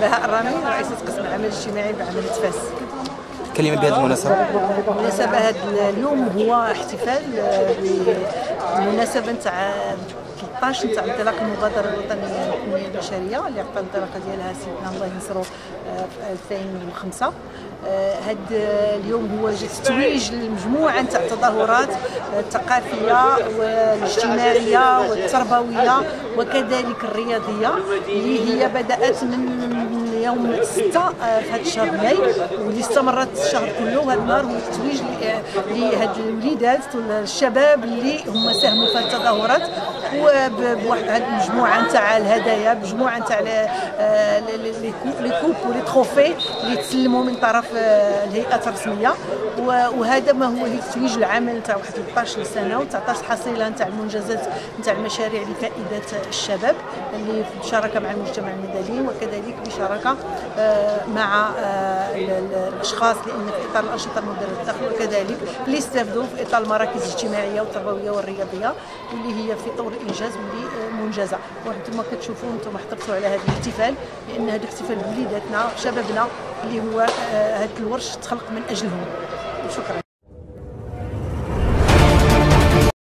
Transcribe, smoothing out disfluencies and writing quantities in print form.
بهاء الرامي، رئيسة قسم العمل الاجتماعي بعمل فاس. كلمة بهذه المناسبة. بالمناسبة هذا اليوم هو احتفال بالمناسبة نتاع 13 نتاع انطلاق المبادرة الوطنية للتنمية البشرية اللي عقد الانطلاقة ديالها سيدنا الله ينصرو في 2005. هذا اليوم هو تتويج لمجموعة نتاع التظاهرات الثقافية والاجتماعية والتربوية وكذلك الرياضية اللي هي بدأت من يوم 6 في هذا الشهر ماي واللي استمرت الشهر كله. وهذا النهار هو تتويج لهاد الوليدات والشباب اللي هما ساهموا في التظاهرات وبواحد هاد المجموعه نتاع الهدايا، مجموعه نتاع لي كوب ولي تروفي اللي تسلموا من طرف الهيئات الرسميه. وهذا ما هو التتويج العمل نتاع 13 سنه و19 حصيله نتاع المنجزات نتاع المشاريع لفائده الشباب اللي بشراكه مع المجتمع المدني وكذلك بشراكه مع الاشخاص لان في اطار الانشطه المديره للدخل وكذلك اللي استفدوا في اطار المراكز الاجتماعيه والتربويه والرياضيه واللي هي في طور الانجاز واللي منجزه. وانتم كتشوفوا انتم حضرتوا على هذا الاحتفال لان هذا احتفال بوليداتنا شبابنا اللي هو هذا الورش تخلق من اجلهم. شكرا.